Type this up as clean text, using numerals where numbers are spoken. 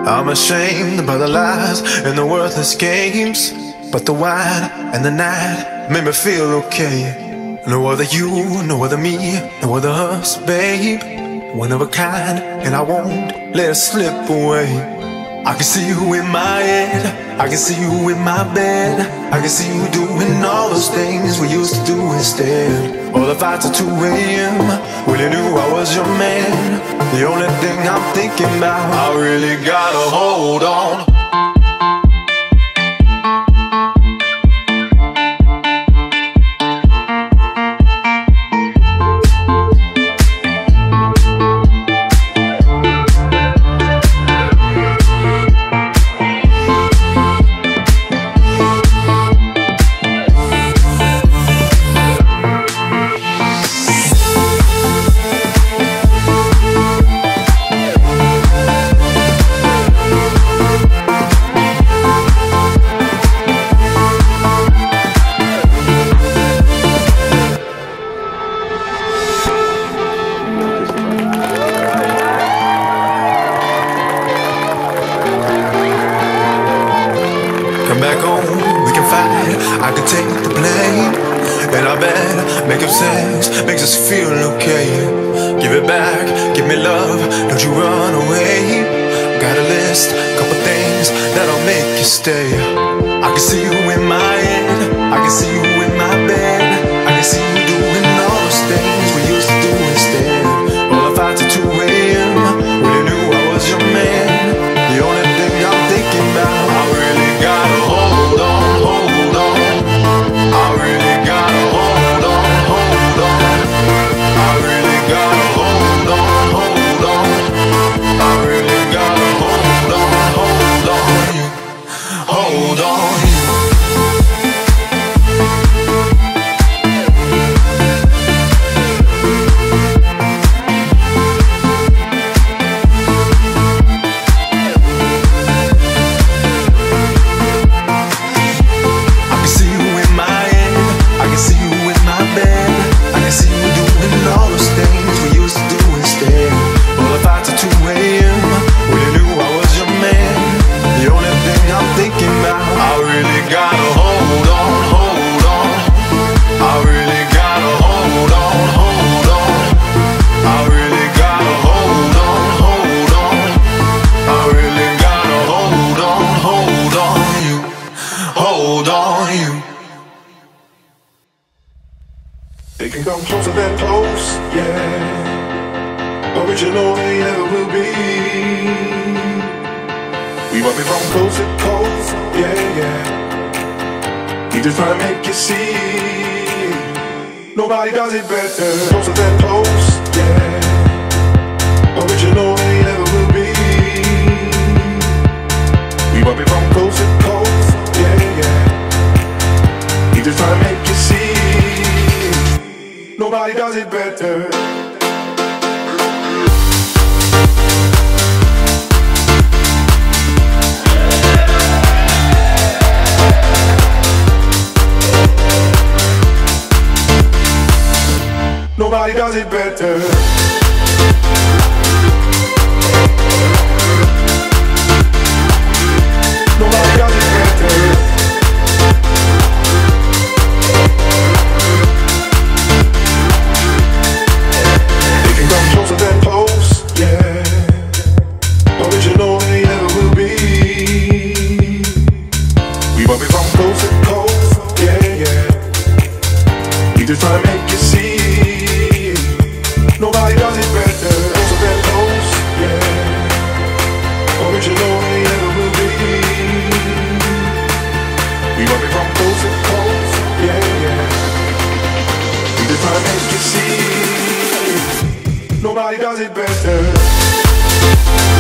I'm ashamed by the lies and the worthless games, but the wine and the night made me feel okay. No other you, no other me, no other us, babe. One of a kind, and I won't let it slip away. I can see you in my head, I can see you in my bed, I can see you doing all those things we used to do instead. All the fights at 2 AM, when you knew I was your man. The only thing I'm thinking about, I really gotta hold on. Come back home, we can fight, I can take the blame. And I bet making sense makes us feel okay. Give it back, give me love, don't you run away. Got a list, couple things that'll make you stay. I can see you in my head, I can see you in my bed, I can see you doing all those things we used to do instead. All the fights at 2 AM, when you knew I was your man. The only thing I'm thinking about, I really gotta hold on, hold on. I really gotta hold on, hold on. I really gotta hold on, hold on. I really gotta hold on, hold on. Hold on. They can come closer than close, yeah. Original they never will be. We might be from coast to coast, yeah, yeah. We just trying to make you see. Nobody does it better. Closer than close, yeah. Original they never will be. We might be from coast to coast, yeah, yeah. We just trying to make you see. Nobody does it better. Nobody does it better. Nobody does it better. Closer than close, yeah. Original they never will be. We might be from coast to coast, yeah, yeah. We just try to make you see. Nobody does it better. Closer than close, yeah. Original they never will be. We might be from coast to coast, yeah, yeah. We just try to make you see. Nobody does it better.